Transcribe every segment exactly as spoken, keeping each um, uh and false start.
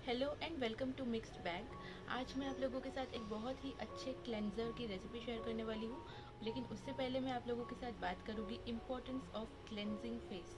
Hello and welcome to mixed bag. आज मैं आप लोगों के साथ एक बहुत ही अच्छे क्लेंजर की रेसिपी शेयर करने वाली हूँ, लेकिन उससे पहले मैं आप लोगों के साथ बात करूँगी importance of cleansing face.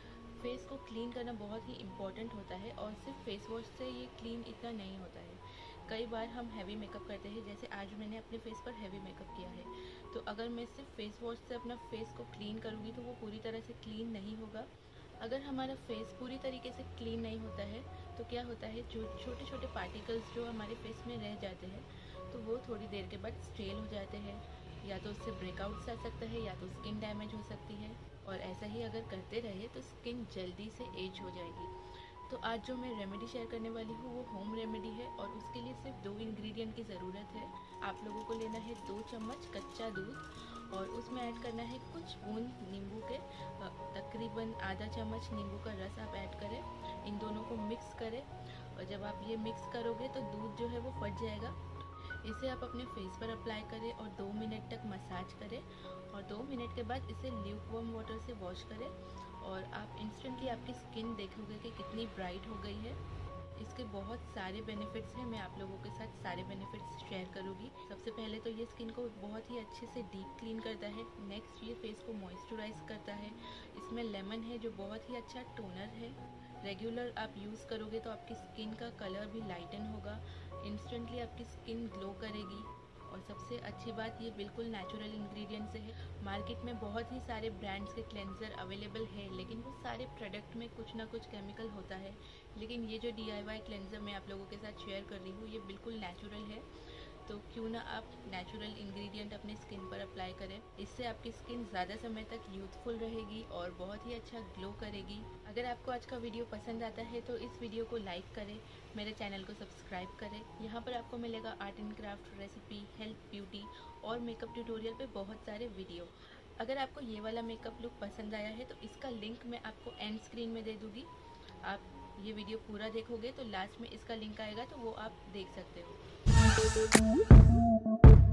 Face को क्लीन करना बहुत ही इम्पॉर्टेंट होता है और सिर्फ फेस वॉश से ये क्लीन इतना नहीं होता है। कई बार हम हैवी मेकअप करते हैं, जैसे आज मैंने अपने फेस पर हैवी मेकअप किया है, तो अगर मैं सिर्फ फेस वॉश से अपना फेस को क्लीन करूँगी तो वो पूरी तरह से क्लीन नहीं होगा। अगर हमारा फेस पूरी तरीके से क्लीन नहीं होता है तो क्या होता है, जो छोटे छोटे पार्टिकल्स जो हमारे फेस में रह जाते हैं तो वो थोड़ी देर के बाद स्टेल हो जाते हैं, या तो उससे ब्रेकआउट्स आ सकता है या तो स्किन डैमेज हो सकती है, और ऐसा ही अगर करते रहे तो स्किन जल्दी से एज हो जाएगी। तो आज जो मैं रेमेडी शेयर करने वाली हूँ वो होम रेमेडी है और उसके लिए सिर्फ दो इंग्रेडिएंट की ज़रूरत है। आप लोगों को लेना है दो चम्मच कच्चा दूध और उसमें ऐड करना है कुछ बूंद नींबू के, तकरीबन आधा चम्मच नींबू का रस आप ऐड करें। इन दोनों को मिक्स करें और जब आप ये मिक्स करोगे तो दूध जो है वो फट जाएगा। इसे आप अपने फेस पर अप्लाई करें और दो मिनट तक मसाज करें और दो मिनट के बाद इसे ल्यूकवार्म वाटर से वॉश करें और आप इंस्टेंटली आपकी स्किन देखोगे कि कितनी ब्राइट हो गई है। इसके बहुत सारे बेनिफिट्स हैं, मैं आप लोगों के साथ सारे बेनिफिट्स शेयर करूँगी। सबसे पहले तो ये स्किन को बहुत ही अच्छे से डीप क्लीन करता है। नेक्स्ट ये फेस को मॉइस्चराइज करता है। इसमें लेमन है जो बहुत ही अच्छा टोनर है। रेगुलर आप यूज़ करोगे तो आपकी स्किन का कलर भी लाइटन होगा, इंस्टेंटली आपकी स्किन ग्लो करेगी। और सबसे अच्छी बात, ये बिल्कुल नेचुरल इंग्रेडिएंट से है। मार्केट में बहुत ही सारे ब्रांड्स के क्लेंजर अवेलेबल है, लेकिन वो सारे प्रोडक्ट में कुछ ना कुछ केमिकल होता है, लेकिन ये जो डी आई वाई क्लेंजर मैं आप लोगों के साथ शेयर कर रही हूँ ये बिल्कुल नेचुरल है। तो क्यों ना आप नेचुरल इंग्रेडिएंट अपने स्किन पर अप्लाई करें। इससे आपकी स्किन ज़्यादा समय तक यूथफुल रहेगी और बहुत ही अच्छा ग्लो करेगी। अगर आपको आज का वीडियो पसंद आता है तो इस वीडियो को लाइक करें, मेरे चैनल को सब्सक्राइब करें। यहाँ पर आपको मिलेगा art and craft, recipe, health, beauty और मेकअप ट्यूटोरियल पे बहुत सारे वीडियो। अगर आपको ये वाला मेकअप लुक पसंद आया है तो इसका लिंक मैं आपको एंड स्क्रीन में दे दूँगी। आप ये वीडियो पूरा देखोगे तो लास्ट में इसका लिंक आएगा, तो वो आप देख सकते हो।